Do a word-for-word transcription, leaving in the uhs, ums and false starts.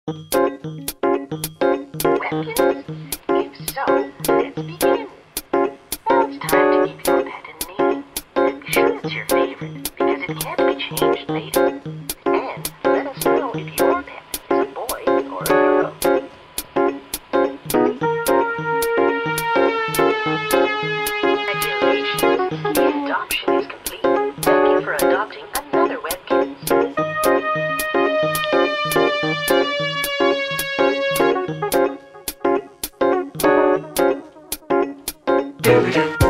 Webkins? If so, let's begin. Now it's time to give your pet a name. Be sure it's your favorite, because it can't be changed later. And let us know if your pet is a boy or a girl. Congratulations! The adoption is complete. Thank you for adopting another Webkins.